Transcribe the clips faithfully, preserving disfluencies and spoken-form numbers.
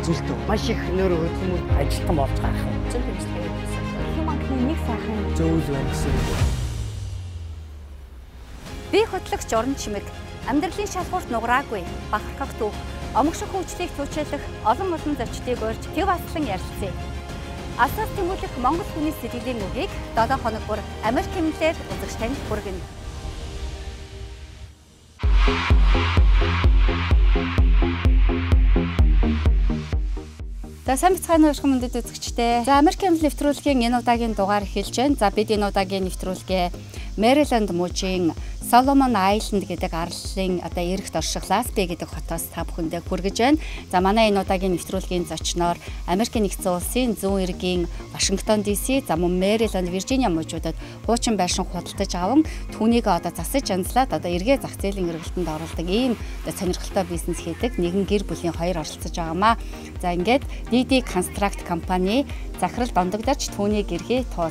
үзүүлэлт маш их нөр хөдөлмөр ажилтан болж гарах юм. Зөв хэмжлэгээ хийсэн. Банкны нэг сайхан зөвлөл байна гэсэн. Би хөтлөгч Орон Чимэг амьдралын шалгуурт нугараагүй бахархах төв омгших хөгжлийг туучилах олон олон зочдыг урьж төв аслан ярилцъя. Асаас тэмүүлэх Монгол хүний сэтгэлийн үгийг долоо хоног бүр Америк хэмнэлээр үзэгч танд хүргэнэ. За сайн бацгааны уушгин мөндөд үзэгчтэй. За Америк хэмнэл нэвтрүүлгийн энэ удаагийн дугаар эхэлж байна. За бид энэ удаагийн нэвтрүүлгээ Мэриленд мужийн Соломон Айленд гэдэг арлын одоо эрэгт орших Лас-Вегас гэдэг хотоос та бүхэндээ хүргэж байна. За манай энэ удаагийн нэвтрүүлгийн зочноор Америкийн нэгдсэн улсын зүүн эргийн Вашингтон ди си, за мөн Мэриленд, Виржиниа мужуудад хуучин байшин худалдаж аван түүнийг одоо засаж анзлаад одоо эргээ зах зээлийн эргэлтэнд оруулдаг ийм одоо сонирхолтой бизнес хийдэг нэгэн гэр бүлийн хоёр оролцож байгаамаа. За ингээд ди ди Construct компани захирал дондогдорч түүнийг эргээ туул.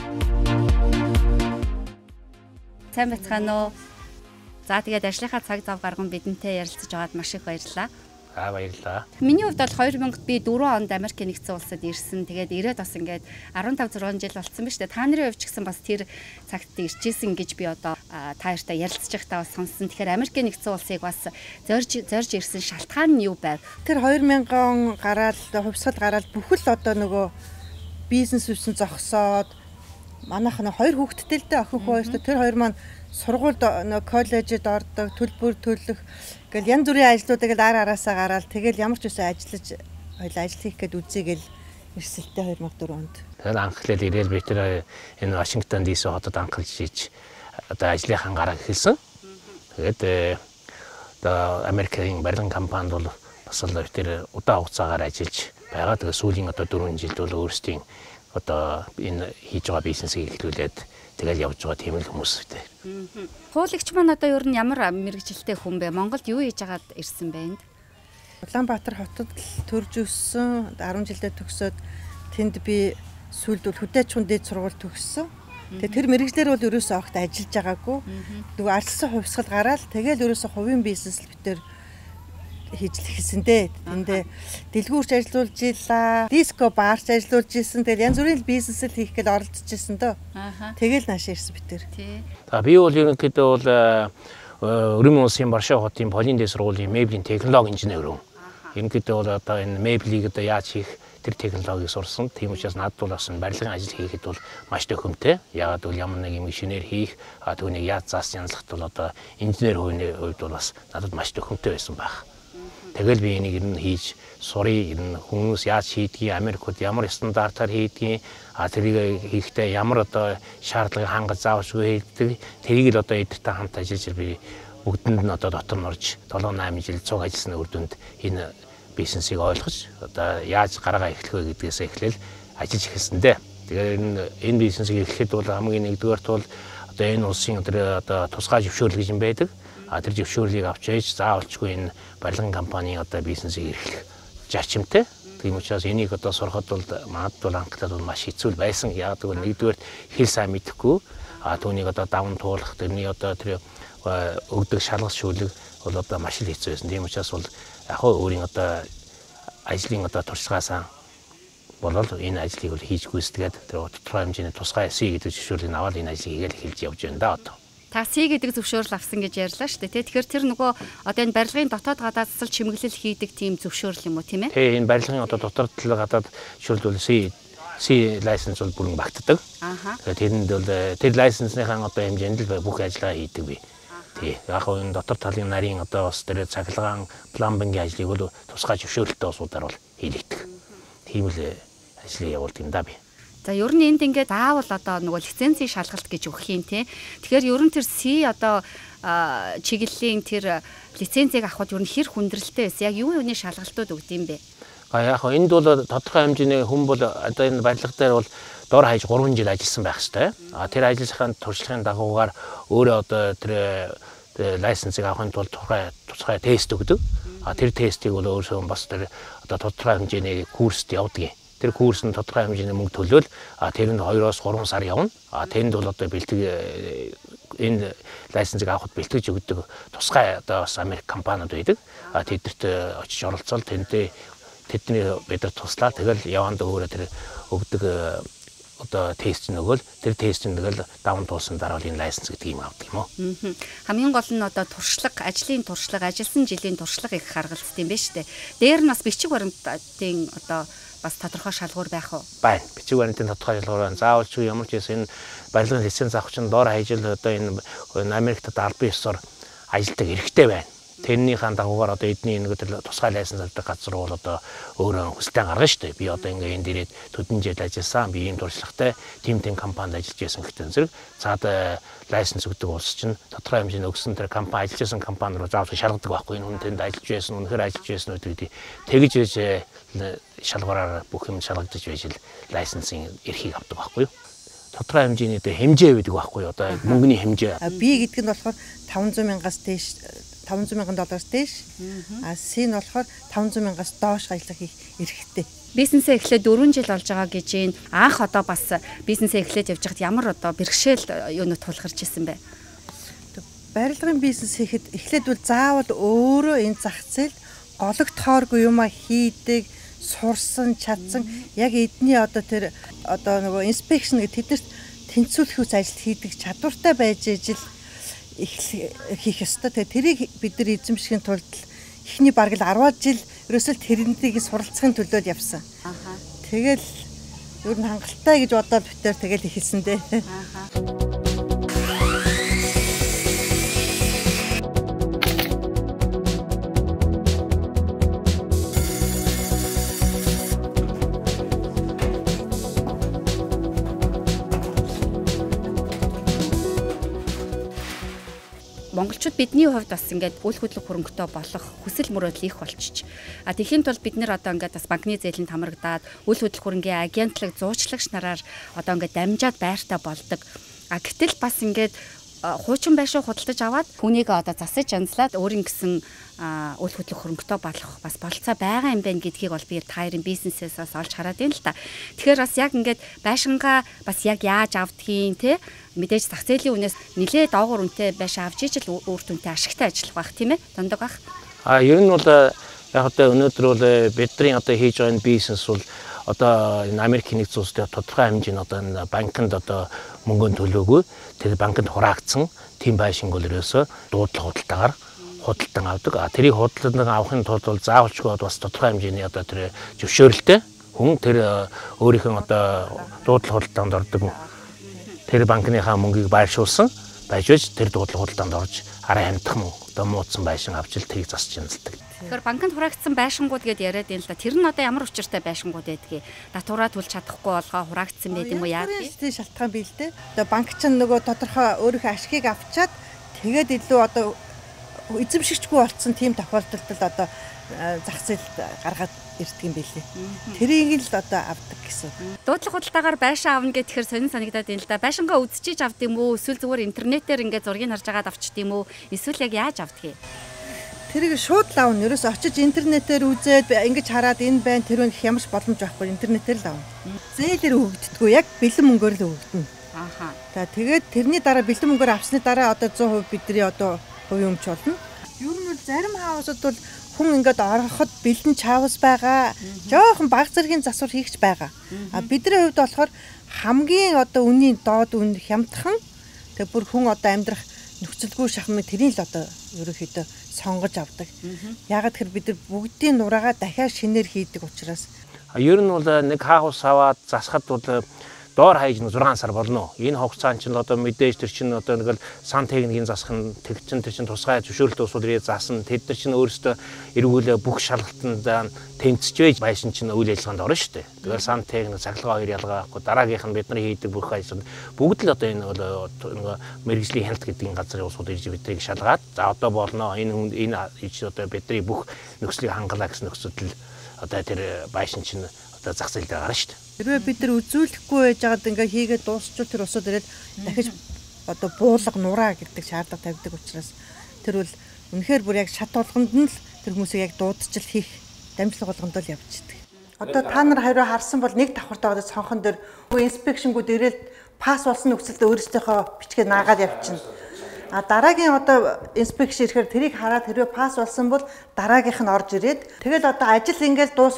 Сайн бацгаана уу. За тэгээд ажлынхаа цаг зав гарган бидэнтэй ярилцаж байгаад маш их баярлалаа. Аа баярлалаа. Миний хувьд бол хоёр мянгад би дөрвөн онд Америкийн нэгдсэн улсад ирсэн. Тэгээд ирээд бас ингээд арван тав зургаан жил болсон ба шүү дээ. Та нарын хувьд ч гэсэн бас тэр цагт ирчихсэн гэж би одоо та хоёртай ярилцж байхдаа бас сонссон. Тэгэхээр Америкийн нэгдсэн улсыг бас зорж зорж ирсэн шалтгаан нь юу байв? Тэр хоёр мянган гараад хувьсгал гараад бүхэл одоо нөгөө бизнес үсэн зогсоод манайх нь хоёр хүүхэдтэй л дээ охин хүү хоёртой тэр хоёр маань сургуульд коллежид ордог төлбөр төлөх гэл янз бүрийн ажлуудыг л ар араасаа гараад тэгэл ямар ч үсэн ажиллаж хоёул ажил хийх гээд үзээгээл эрсэлтэй хоёр мянган дөрөв онд. Тэгэхээр анхлаад ирээл би тэр энэ Вашингтон ди си хотод анхлаж иж одоо ажлынхаа гараа эхэлсэн. Тэгээд одоо Америкийн барилгын компанид бол бас л тэр удаан хугацаагаар ажиллаж байгаа. Тэгээд сүүлийн одоо дөрвөн жилд бол өөрсдийн одоо энэ хийж байгаа бизнесийг эхлүүлээд тэгэл явж байгаа тийм л хүмүүстэй. Хуулагч маань одоо ер нь ямар мэрэгжилтэй хүн бэ? Монголд юу хийж агаад ирсэн бэ энд? Улаанбаатар хотод төрж өссөн, арван жилдээ төгсөөд тэнд би сүүлд бол хөдөөчхөн дээд сургууль төгссөн. Тэгээ тэр мэрэгжлэр бол ерөөсөө огт ажиллаж байгаагүй. Нөгөө арчилсан хувьсгал гараад тэгэл ерөөсөө хувийн бизнес л битэр хийж л хэлсэн дээ. Тэндээ дэлгүүрч ажиллуулж илаа, диско баарч ажиллуулж исэн. Тэгэл янз бүрийн бизнесэл хийх гээд оролцож исэн дөө. Тэгэл нааш ирсэн битэр. За би бол ерөнхийдөө бол Өрөмийн улсын Варшава хотын Полиндэ сургуулийн меблийн технологи инженер юм. Ерөнхийдөө бол одоо энэ меблийг одоо яаж хийх тэр технологиг сурсан. Тийм учраас надад бол бас барилгын ажил хийхэд бол маш төхөмтэй. Яагаад бол ямар нэг юм шинээр хийх, а түүнийг яаж заас янзлахт бол одоо инженер хувьд бол бас надад маш төхөмтэй байсан байх. Тэгэл би энийг ер нь хийж сурыг, энэ хүмүүс яаж хийдгийг, Америкт ямар стандартаар хийдгийг, а тэрийг хийхдээ ямар одоо шаардлагыг хангаж заавшгүй хийдэг, тэрийг л одоо эдгэртэй хамт ажиллаж би бүгдэнд нь одоо дотор нь орж долоо найман жил цуг ажилласны үр дүнд энэ бизнесийг ойлгож одоо яаж гараагаа эхлэх вэ гэдгээс эхлээл ажиллаж эхэлсэн дээ. Тэгэхээр энэ энэ бизнесийг эхлэхэд бол хамгийн нэгдүгээрт бол одоо энэ улсын тэр одоо тусгай зөвшөөрөл гэж юм байдаг. А тэр зөвшөөрлийг авч ээж заавалчгүй энэ барилгын компанийн одоо бизнесийг эрхлэх зарчимтай. Тийм учраас энийг одоо сурахад бол манад бол анхлаад бол маш хэцүү байсан. Яг тэгвэл нэгдүгээр хэл сайн мэдэхгүй, а түүнийг одоо даван туулах, тэрний одоо тэр өгдөг шалгал шүүлэг бол одоо маш л хэцүү байсан. Тийм учраас бол яг хөө өөрийн одоо ажлын одоо туршлагаасаа болол энэ ажлыг бол хийж гүйцэтгээд тэр тодорхой хэмжээний тусгай эс гэдэг зөвшөөрлийг аваад энэ ажлыг хийгээл эхэлж явж байна да одоо. Такси гэдэг зөвшөөрөл авсан гэж ярьлаа шүү дээ. Тэгэхээр тэр нөгөө одоо энэ барилгын дотоод гадаад засал чимэглэл хийдэг тийм зөвшөөрөл юм уу тийм ээ? Тий, энэ барилгын одоо дотоод гадаад зөвшөөрөл си си лайсенс бол бүрэн багтдаг. Тэгээд тэрэнд бол тэр лайсенсныхаа одоо хэмжээнд л бүх ажиллагаа хийдэг би. Тий, яг хөө энэ дотор талын нарийн одоо бас тэр цахилгаан пламбингийн ажлыг бол тусгай зөвшөөрөлтэй усудаар бол хийлэгдэх. Тийм л ажлыг явуулдаг юм да би. За ер нь энд ингээд заавал одоо нөгөө лицензийн шалгалт гэж өгөх юм те. Тэгэхээр ер нь тэр си одоо чиглэлийн тэр лицензийг авахд ер нь хэр хүндрэлтэй байсан. Яг юу юуны шалгалтууд өгд юм бэ? А яг хөө энд бол тодорхой хэмжээний хүн бол одоо энэ барилга дээр бол дор хаяж гурван жил ажилласан байх ёстой. А тэр ажиллахын туршлагын дагуугаар өөрөө одоо тэр лайсенсыг авахын тулд тухай тусгай тест өгдөг. А тэр тестийг бол өөрөө бас тэр одоо тодорхой хэмжээний курст явуулдаг. Тэр курс нь тодорхой хэмжээний мөнгө төлөөл а тэрэнд хоёроос гурван сар явна. А тэрэнд бол одоо бэлтгэл энэ лайсенсыг авахд бэлтгэж өгдөг тусгай одоо бас Америк компаниуд байдаг. А тэдэрт очиж оролцоод тэндээ тэдний бид нар туслаа тэгэл яванд өөрөө тэр өгдөг одоо тест нөгөөл тэр тест нөгөөл даван туулсан дараа л энэ лайсенс гэдэг юм авдаг юм уу. Хамгийн гол нь одоо туршлага, ажлын туршлага, ажилласан жилийн туршлага их харгалздаг юм байна шүү дээ. Дээр нь бас бичиг баримтын одоо бас тодорхой шалгуур байх уу? Байна. Бичиг баримтын тодорхой шалгуур байна. Заавал ч ямар ч юм энэ барилгын лиценз авах чинь доор хаяжил одоо энэ Америкт албан ёсоор ажилтдаг эрхтэй байна. Тэрнийхэн дагуугаар одоо эдний нэг тэр тусгай лайсенс авдаг газар бол одоо өөрөө хүсэлтээ гаргана шүү дээ. Би одоо ингээ энэ дээрээ төдөн жил ажилласан, би ийм туршлагатай тим тим компанид ажиллаж байсан гэхдээ зэрэг цаад лайсенс өгдөг улс чинь тодорхой хэмжээний өгсөн тэр компани ажиллаж байсан компани руу заавал шалгадаг байхгүй. Энэ хүн тэнд ажиллаж байсан, үнэхээр ажиллаж байсан үү гэдэг. Тэгжээж шалгуураар бүх юм шалгагдаж байж л лайсенсийн эрхийг авдаг байхгүй юу? Тодорхой хэмжээний хэмжээ байдаг байхгүй юу? Одоо мөнгөний хэмжээ. Би гэдэг нь болохоор таван зуун мянгаас дээш таван зуун мянган доллараас дээш. А С нь болохоор таван зуун мянгаас доош ажиллах хийх эрхтэй. Бизнесээ эхлээд дөрвөн жил болж байгаа гэж юм. Анх одоо бас бизнесээ эхлээд явж байхад ямар одоо бэрхшээл юунууд тулгарч ирсэн бэ? Барилгын бизнес хийхэд эхлээд бол заавал өөрөө энэ зах зээл голог тооргүй юмаа хийдэг, сурсан, чадсан яг эдний одоо тэр одоо нөгөө инспекшн гэдэг тэднэрт тэнцвүүлэх үс ажил хийдэг чадвартай байж ижил хийх ёстой. Тэгээ тэрийг бид нар эзэмшихийн тулд эхний бараг л арван жил ерөөсөө тэрнийгийг суралцахын төлөө явсан. Тэгэл ер нь хангалттай гэж бодоод битээр тэгэл ихэлсэн дээ. Монголчууд бидний хувьд бас ингээд үйл хөдлөх хөрөнгөтэй болох хүсэл мөрөөдөл их болчих. А тэхийн тулд бид нэр одоо ингээд бас банкны зээлэнд хамрагдаад үйл хөдлөх хөрөнгөний агентлаг, зуучлагч нараар одоо ингээд дамжаад байртаа болдог. А гэтэл бас ингээд хуучин байшаа худалдаж аваад хүнийг одоо засаж янзлаад өөрийн гэсэн үйл хөдлөх хөрөнгөтэй болох бас болцоо байгаа юм байна гэдгийг бол би таарын бизнесээс олж хараад байна л та. Тэгэхээр бас яг ингээд байшингаа бас яг яаж авдгийг те мэдээж зах зээлийн үнээс нэлээд доогуур үнэтэй байшаа авч ижил үр дүнтэй ашигтай ажиллах байх тийм ээ дундаг байх. А ер нь бол яг одоо өнөөдөр бол бидний одоо хийж байгаа бизнес бол одоо энэ Америкийн нэгдсэн улсад тодорхой хэмжээний одоо энэ банкнд одоо мөнгөнд төлөөгүй тэр банкнд хураагдсан тийм байшинг бол ерөөсөө дуудлага худалдаагаар худалдан авдаг. А тэрийг худалдан авахын тулд бол заавалчгүй бас тодорхой хэмжээний одоо тэр зөвшөөрөлтэй хүн тэр өөрийнх нь одоо дуудлага худалдаанд ордог тэр банкныхаа мөнгийг байршуулсан байж байж тэр дуудлага худалдаанд орж арай хамтах мөн одоо муудсан байшин авч ил тэрийг засч янзалдаг. Тэгэхээр банкнд хураагдсан байшингууд гэдээ яриад юм л да. Тэр нь одоо ямар учиртай байшингууд байдгийг татвараа төлж чадахгүй болгоо хураагдсан байд юм уу яа гэдэг. Тийм шалтгаан бий л дээ. Одоо банк ч нөгөө тодорхой өөрийнхөө ашгийг авчаад тэгээд илүү одоо эзэмшигчгүй болсон тийм тохиолдолд одоо зах зээлд гаргаад ирдэг юм билээ. Тэрийг л одоо авдаг гэсэн. Дуудлага худалдаагаар байшин авна гэхээр сонин санагдаад байна л да. Байшингаа үзчихэж авд юм уу? Эсвэл зүгээр интернетээр ингээд зургийг харж агаад авчт юм уу? Эсвэл яг яаж авдгийг? Тэрийг шууд л авна. Ерөөс очиж интернетээр үзээд ингэж хараад энэ байна тэр байх ямарч боломж байхгүй. Интернетээр л авна. Зээлээр өгдөггүй. Яг бэлэн мөнгөөр л өгдөнө. Ааха. За тэгээд тэрний дараа бэлэн мөнгөөр авсны дараа одоо цаан хувь бидний одоо хувийн өмч болно. Ер нь бол зарим хаусууд бол хүн ингээд ороход бэлэн чавс байгаа. Жохон баг зэргийн засвар хийгч байгаа. А бидний хувьд болохоор хамгийн одоо үнийн доод үн хямдхан тэг бүр хүн одоо амьдрах нөхцөлгүй шахмын тэрийг л одоо ерөөхдөө сонгож авдаг. Ягаад гэхээр бид нар бүгдийн нураагаа дахиад шинээр хийдэг учраас. Ер нь бол нэг хаус аваад засахад бол доор хаяж зургаан сар болно. Энэ хугацаанд чинь одоо мэдээж тэр чинь одоо нэг л сан техникийн засах нь тэг чин тэр чин тусгай зөвшөөрөлт усуудыг заасан. Тэд нар чинь өөрсдөө эргүүлээ бүх шалгалтанд тэнцэж байж байшин чинь үйл ажиллагаанд орно шүү дээ. Тэгэхээр сан техник цахилгаан хоёр ялгаа авахгүй дараагийнх нь бидний хийдэг бүх ажлууд бүгд л одоо энэ нэг мэрэгжлийн хяналт гэдэг газрын усууд ирж биднийг шалгаад за одоо болно. Энэ энэ одоо бидний бүх нөхцөлийг хангалаа гэсэн нөхцөл одоо тэр байшин чинь одоо зах зээлд гарна шүү дээ. Хэрвээ бид нар үзүүлэхгүй байж байгаад ингээ хийгээд дуусчвал тэр усууд ирээд дахиж одоо буулга нураа гэдэг шаардлага тавьдаг учраас тэр бол үнэхээр бүр яг шат болгонд нь л тэр хүмүүсийг яг дуудчил хийх дамжлага болгонд л явчихдаг. Одоо та нар хариу харсан бол нэг давхартаа одоо цонхон дээр инспекшнгүүд ирээд пас болсон нөхцөлд өөрсдийнхөө бичгээ наагаад явчихна. А дараагийн одоо инспекшн ирэхээр тэрийг хараад хэрвээ пас болсон бол дараагийнх нь орж ирээд тэгэл одоо ажил ингээл дуусахад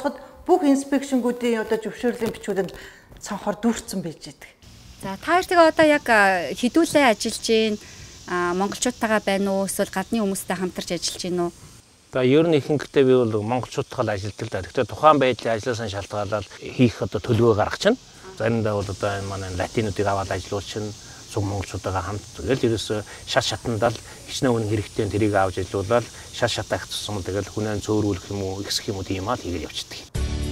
бүх инспекшнгуудын одоо зөвшөөрлийн бичгүүдэнд цонхоор дүүрсэн байж байдаг. За та хоёр тэгээ одоо яг хідүүлээ ажиллаж гин монголчуудтайгаа байна уу эсвэл гадны хүмүүстэй хамтарч ажиллаж гин үү? За ер нь ихэнхдээ би бол монголчуудтайгаа ажилладаг л да. Гэхдээ тухайн байдлын ажлаасаа шалтгаалаад хийх одоо төлөвөө гаргаж байна. Заримдаа бол одоо энэ манай латинуудыг аваад ажиллуулчихна. Зөв монголчуудаагаа хамт тэгэл ерөөсө шат шатандаа л хичнээн үнэн хэрэгтэй тэрийг авч ажиллуулаад шат шатаагч тусам тэгэл хүнээ зөөрүүлэх юм уу, ихсэх юм уу тийм аа хийгээд явчихдаг.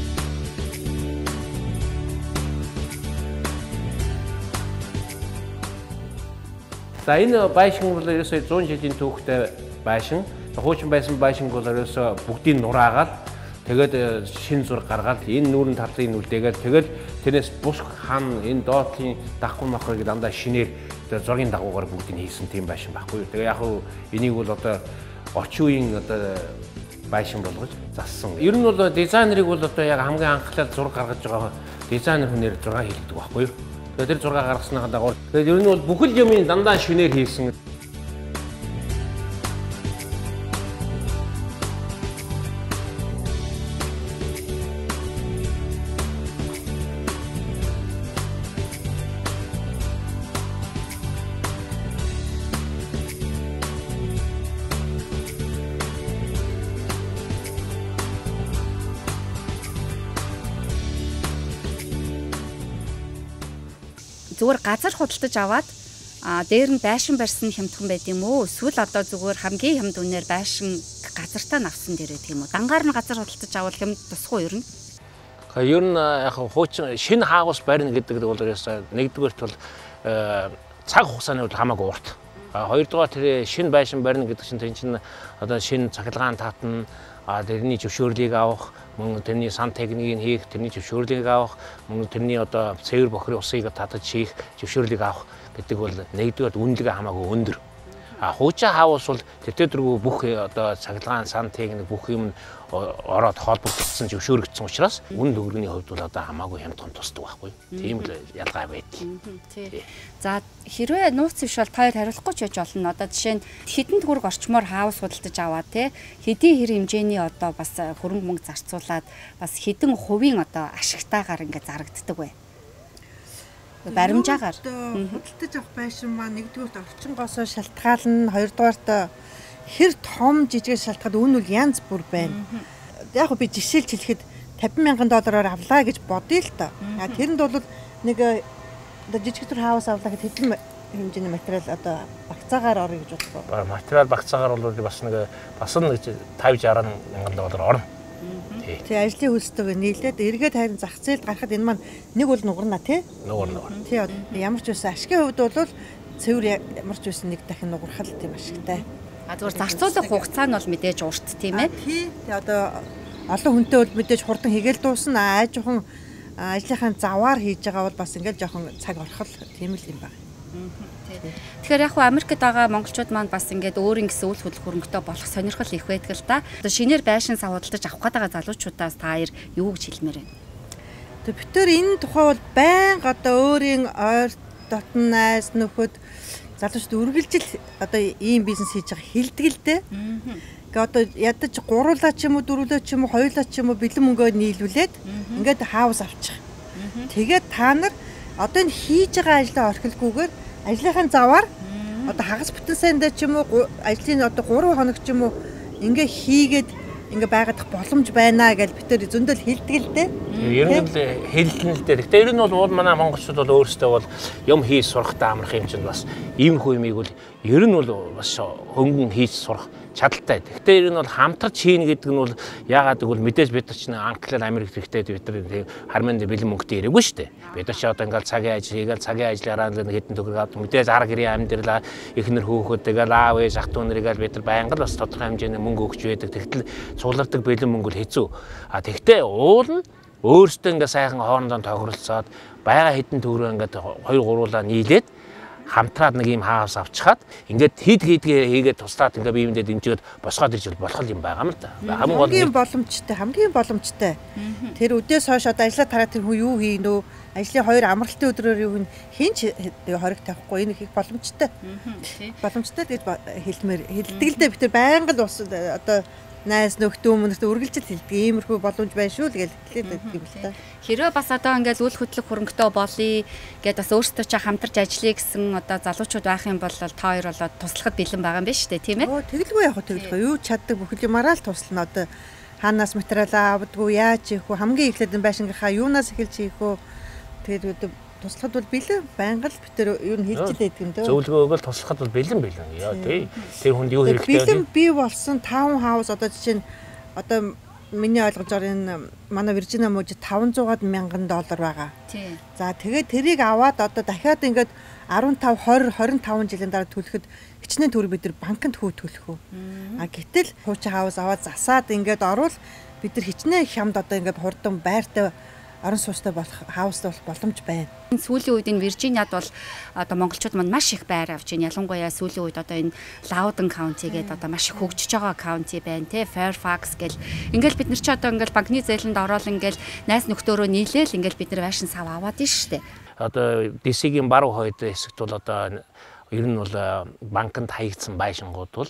За энэ байшин бол ерөөсөө зуун жилийн түүхтэй байшин. Хуучин байсан байшин бол ерөөсөө бүгдийг нураагаад тэгээд шин зураг гаргаад энэ нүүрэн талын үлдээгээд тэгээд тэрнээс бус хан энэ доотлын дахгүй махрыг дандаа шинээр зургийн дагуугаар бүгдийг хийсэн тийм байшин байхгүй юу. Тэгээ яг хөө энийг бол одоо орчин үеийн одоо байшин болгож зассан. Ер нь бол дизайнерыг бол одоо яг хамгийн анхлаад зураг гаргаж байгаа дизайнер хүнээр зураг хийдэг байхгүй юу. Тэгээд тэр зураг гаргаснаа дагуу тэгээд ер нь бол бүхэл юмыг дандаа шинээр хийсэн. Зүгээр газар худалдаж аваад а дээр нь байшин барьсан хямдхан байд юм уу? Эсвэл одоо зүгээр хамгийн хямд үнээр байшин газартаа навсан дээрээ тийм үү? Дангаар нь газар худалдаж авал хямд тусахгүй юу? Ер нь яг хуучин шинэ хаус барина гэдэг бол ерөөсөө нэгдүгээрт бол цаг хугацааны бол хамаагүй урт. Хоёрдугаар тэр шинэ байшин барина гэдэг чинь тэр чинь одоо шинэ цахилгаан татна, а тэрний зөвшөөрлийг авах, мөн тэрний сан техникийг хийх, тэрний зөвшөөрлийг авах, мөн тэрний одоо цэвэр бохирын усыг татаж хийх зөвшөөрлийг авах гэдэг бол нэгдүгээр үнэлгээ хамаагүй өндөр. А хуучин хаус бол тэтгэдэргүй бүх одоо цахилгаан, сан техник бүх юм ороод холбогдсон зөвшөөрөгдсөн учраас үн дөнгөний хувьд бол одоо хамаагүй хямдхан тусдаг байхгүй. Тийм л ялгаа байдаг. Тий. За хэрвээ нууц биш бол та хоёр хариулахгүй ч яж болно. Одоо жишээ нь хэдэн төгрөг орчмоор хаус худалдаж аваад те хэдийн хэр хэмжээний одоо бас хөрөнгө мөнгө зарцуулаад бас хэдэн хувийн одоо ашигтайгаар ингээд зарагддаг вэ? Баримжаагаар худалдаж авах байшин маань нэгдүгээр орчингоосоо шалтгаална, хоёрдугаарт хэр том жижигээс шалтгаад үн үл янз бүр байна. Яг би жишээлж хэлэхэд тавин мянган доллараар авлаа гэж бодъё л та. Тэрэнд бол нэг одоо жижиг төр хаус авлаа гэхэд хэдэн хэмжээний материал одоо багцаагаар орё гэж бодлоо. Материал багцаагаар бол бас нэг бас нэг тавьж араа мянган доллар орно. Тий, ажлын хөлстэйг нийлээд эргээд харин зах зээлд гарахад энэ маань нэг бол нугарна тий. Нугарна. Тий, ямар ч байсан ашигын хувьд бол цэвэр ямар ч байсан нэг дахин нугархал тийм ашигтай. А зүгээр зарцуулах хугацаа нь бол мэдээж урт тийм ээ. Тий, одоо олон хүнтэй бол мэдээж хурдан хийгээл дуусна. Аа жоохон ажлынхаа заваар хийж байгаа бол бас ингээл жоохон цаг орхол тийм л юм байна. Тэгэхээр яг хөө Америкт байгаа монголчууд маань бас ингээд өөрийн гэсэн үйл хөдлөх хөрөнгөтэй болох сонирхол их байдаг л да. Одоо шинээр байшин савуудалж авах гэдэг залуучуудаас та хоёр юу гэж хэлмээр байна? Тэгээ бид төр энэ тухай бол байнга одоо өөрийн ойр дотн найз нөхөд залуучууд үргэлжил одоо ийм бизнес хийж байгаа хэлдэг л дээ. Гэ одоо ядаж гуруулаа ч юм уу дөрвөлөө ч юм уу хоёулаа ч юм уу бэлэн мөнгөө нийлүүлээд ингээд хаус авчих. Тэгээд та нар одоо энэ хийж байгаа ажлаа орхилгүйгээр ажлынхаа заваар одоо хагас бүтэн сайндаа ч юм уу ажлын одоо гурван хоног ч юм уу ингээ хийгээд ингээ байгаад боломж байна гэж бид төр зөндөл хэлдэг л дээ. Ер нь л хэлнэ л дээ. Гэтэ ер нь бол манай монголчууд бол өөрсдөө бол юм хийж сурахтаа амрах юм чинь бас ийм хүү юмыг бол ер нь бол бас хөнгөн хийж сурах чадaltaй. Гэхдээ ер нь бол хамтарч хийнэ гэдэг нь бол яагаад гэвэл мэдээж бид нар чинь англиар Америк хэрэгтэй бид нар харманд бэлэн мөнгөтэй ирээгүй шүү дээ. Бид нар ч одоо ингээл цагийн ажил хийгээл цагийн ажлаараа л хэдэн төгрөг авдаг. Мэдээж арга гэрийн амьдрал эхнэр хөөхөд тэгэл аав ээж ах дүү нарыг бид нар байнга л бас тодорхой хэмжээний мөнгө өгч байдаг. Тэгтэл цуглардаг бэлэн мөнгө л хэцүү. А тэгтээ уул нь өөрсдөө ингээ сайхан хоорондоо тохиролцоод байгаа хэдэн төгрөг ингээд хоёр гуруулаа нийлээд хамтраад нэг юм хаус авчихад ингээд хид хидгээ хийгээд туслаад ингээд биемдээ дэмжихэд босгоод ирж болох юм байгаа юм л да. Хамгийн боломжтой, хамгийн боломжтой. Тэр өдөөс хойш одоо ажиллаа тараад тэр хүн юу хийн нөө ажлын хоёр амралтын өдрөөр юу хийн хинч хориг тавихгүй энэ их боломжтой. Боломжтой гэж хэлмээр хэлдэг л дээ бид тэр байнга л одоо найз нөхдөд өмнөд үргэлжил хэлдэг иймэрхүү боломж байна шүү л гэж хэлээд байдаг юм л та. Хэрвээ бас одоо ингээд үйл хөдлөх хөрөнгөтэй болъё гэдээ бас өөрсдөө ч хамтарч ажиллая гэсэн одоо залуучууд байх юм бол та хоёр болоод туслахад бэлэн байгаа юм байна шүү дээ тийм ээ. Оо тэгэлгүй яг тэгэлгүй юу чаддаг бүхэл юмараа л туслана одоо хаанаас материал авдаггүй яаж хийх вэ хамгийн эхлээд байшингийнхаа юунаас эхэлж хийх вэ тэгээд туслахад бол бэлэн байнга л бид тэр юу хэлж илээд юм дөө. Зөвлөгөө өгөл туслахад бол бэлэн бэлэн яа тий. Тэр хүнд юу хэрэгтэй вэ? Бэлэн бий болсон таун хаус одоо жишээ нь одоо миний ойлгож байгаа энэ манай Виржиниа мужид таванзуугаад мянган доллар байгаа. Тий. За тэгээд тэрийг аваад одоо дахиад ингээд арван тав двадцать двадцать таван жилийн дараа төлөхөд хичнээн төгрөг бид нар банкнд хүү төлөх үү. А гэтэл хуучин хаус аваад засаад ингээд орвол бид нар хичнээн хямд одоо ингээд хурдан байртай орон сууцтай болох хаустай болох боломж байна. Сүүлийн үед энэ Виржиниад бол одоо монголчууд манд маш их байр авч байна. Ялангуяа сүүлийн үед одоо энэ Loudoun County гэдэг одоо маш их хөгжиж байгаа county байна те Fairfax гэл. Ингээл бид нар ч одоо ингээл банкны зээлэнд ороод ингээл найз нөхдөөрөө нийлээл ингээл бид нар байшин сав аваад нь штэ. Одоо ди си-гийн баруун хойд хэсэгт бол одоо ер нь бол банкнд хаягдсан байшингууд бол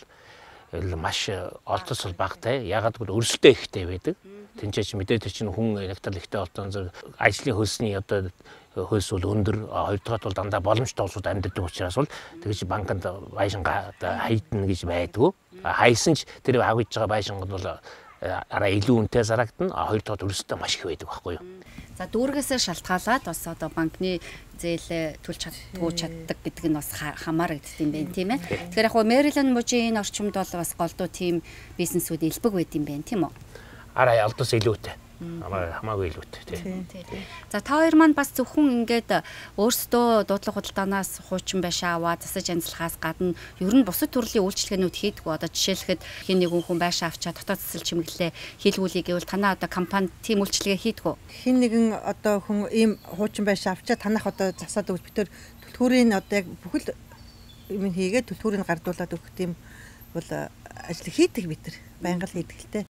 маш олдос бол багтай. Ягаад гэвэл өрсөлдөө ихтэй байдаг. Тэнцээч мэдээтэй чинь хүн электрал ихтэй болтон зөв ажлын хөлсний одоо хөлс бол өндөр, хоёрдугаар бол дандаа боломжтой улсууд амьдардаг учраас бол тэгж банкнд байшингаа хаягдана гэж байдгүй. Хайсан ч тэр авъяж байгаа байшингууд бол араа илүү үнэтэй зарагдана. Хоёрдугаар өрсөлдөө маш их байдаг байхгүй юу? За дүүргээсээ шалтгаалаад бас одоо банкны зээлээ төлж чаддгүй чаддаг гэдэг нь бас хамаарагддаг юм байна тийм ээ. Тэгэхээр яг хөө Мэриленд мужийн энэ орчимд бол бас голдуу тийм бизнесүүд элбэг байд юм байна тийм үү? Араа алдус илүүтэй. Хамаагүй илүүтэй тийм. За та хоёр маань бас зөвхөн ингээд өөрсдөө дуудлага худалдаанаас хуучин байшаа аваад засаж амжилахаас гадна ер нь бусад төрлийн үйлчлэгээнүүд хийдгүү. Одоо жишээлхэд хин нэгэн хүн байшаа авчаа дотоод засал чимэглэлээ хийлгүүлээ гэвэл танаа одоо компани тийм үйлчлэгээ хийдгүү. Хин нэгэн одоо хүн ийм хуучин байшаа авчаа танах одоо засаад өгч бид төр төлхүүрийн одоо яг бүхэл юм хийгээд төлхүүрийг гардуулаад өгөх тийм бол ажил хийдэг бид нар байнга л хийдэг л те.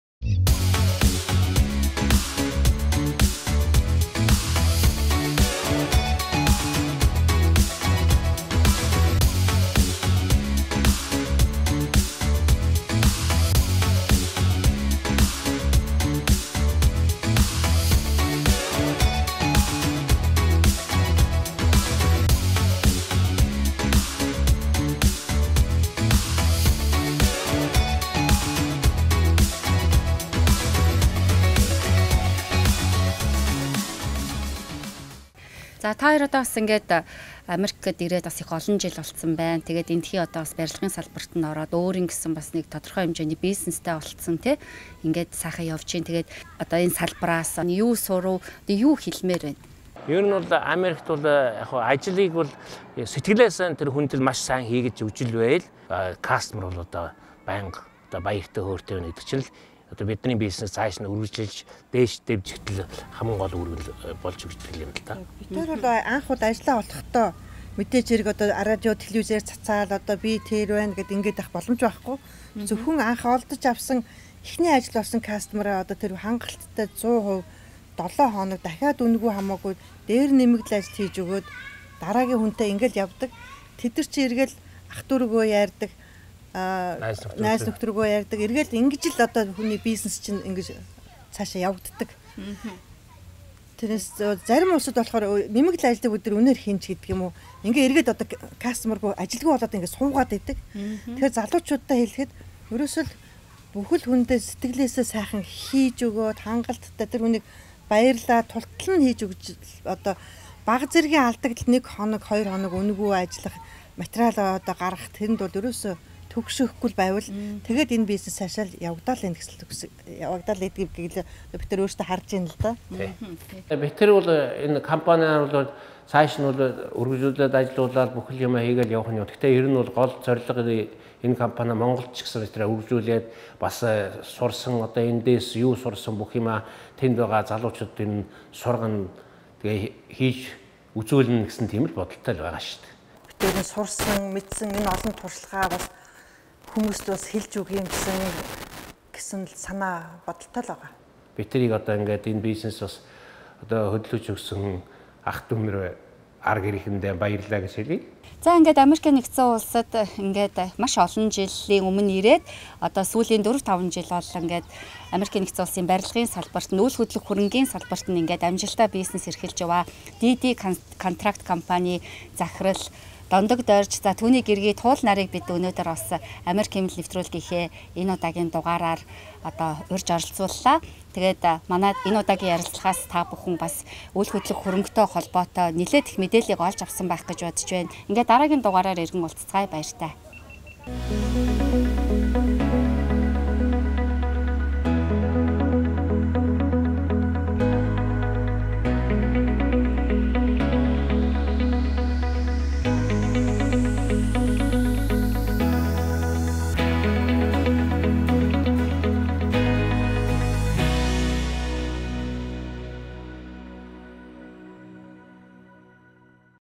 За та хоёр одоо бас ингээд Америкт ирээд бас их олон жил болсон байна. Тэгээд эндхийн одоо бас барилгын салбарт нь ороод өөрийн гэсэн бас нэг тодорхой хэмжээний бизнестэй болцсон тий. Ингээд сайхан явж чинь тэгээд одоо энэ салбараас юу сурав, юу хэлмээр байна. Ер нь бол Америкт бол яг ажлыг бол сэтгэлээсээ тэр хүндэл маш сайн хийгэж үжил байл. Кастомер бол одоо байнга одоо баяртай хөөртэй байна гэдэг чинь л одоо бидний бизнес цааш нь үргэлжлэж дээш дэвжигдэл хамгийн гол үүрэг болж өгдөг юм л да. Бид нар бол анх удаа ажиллаа болохдоо мэдээж хэрэг одоо радио телевизээр цацаал одоо би тэр байна гэд ингээд авах боломж байхгүй. Зөвхөн анх олдож авсан эхний ажил болсон кастомераа одоо тэр хангалттай сто перцент долоо хоног дахиад үнэгүй хамаагүй дээр нэмэгдэл ажил хийж өгөөд дараагийн хүнтэй ингээд явдаг. Тэд нар чи эргэл ах дүүргөө яардаг. Найз нөхдрөгөө ярьдаг. Эргээл ингэж л одоо хүний бизнес чинь ингэж цаашаа явагддаг. Тэрээс зарим улсад болохоор нэмэгдэл ажилладаг өдөр үнээр хийнч гэдэг юм уу. Ингээ эргээд одоо кастомергүй ажилгүй болоод ингээ суугаад идэг. Тэгэхээр залуучуудаа хэлэхэд ерөөсөө бүхэл хүндээ сэтгэлээсээ сайхан хийж өгөөд хангалттай тэр хүнийг баярлаа тултал нь хийж өгч одоо бага зэргийн алдагдал нэг хоног хоёр хоног үнэгүй ажиллах материал одоо гаргах тэрэнд бол ерөөсөө төгшөхгүй байвал тэгээд энэ бизнес цаашаа явагдал энэ гэсэн явагдал гэдгийг бид нар өөрсдөө харж байна л да. Бид тэр бол энэ компаниар бол цааш нь бол үргэлжлүүлээд ажиллаулаад бүхэл юм хийгээл явах нь. Гэхдээ ер нь бол гол зорилго энэ компани Монголд ч гэсэн тэр үргэлжлүүлээд бас сурсан одоо эндээс юу сурсан бүх юм тэнд байгаа залуучууд энэ сургана тэгээ хийж үзүүлнэ гэсэн тийм л бодолтой л байгаа шүү дээ. Бид тэр сурсан мэдсэн энэ олон туршлагаа бас хүмүүст бас хэлж өгөх юм гэсэн гэсэн санаа бодолтой л байгаа. Бид тэрийг одоо ингээд энэ бизнес бас одоо хөдөлж өгсөн ах дүүмэр арга ирэхэндээ баярлалаа гэж хэлье. За ингээд Америкийн нэгдсэн улсад ингээд маш олон жилийн өмнө ирээд одоо сүүлийн дөрөв таван жил бол ингээд Америкийн нэгдсэн улсын барилгын салбарт нүүл хөдлөх хөрөнгийн салбарт нь ингээд амжилттай бизнес эрхэлж яваа. ди ди контракт компани захирал Дондог дорж за түүний гэргий туул нарыг бид өнөөдөр бас Америк хэмнэл нэвтрүүлгийнхээ энэ удаагийн дугаараар одоо урьж оролцууллаа. Тэгээд манай энэ удаагийн ярилцлагаас та бүхэн бас үйл хөдлөх хөрөнгөтэй холбоотой нэлээд их мэдээллийг олж авсан байх гэж бодож байна. Ингээд дараагийн дугаараар иргэн уулзцгаая баяртай.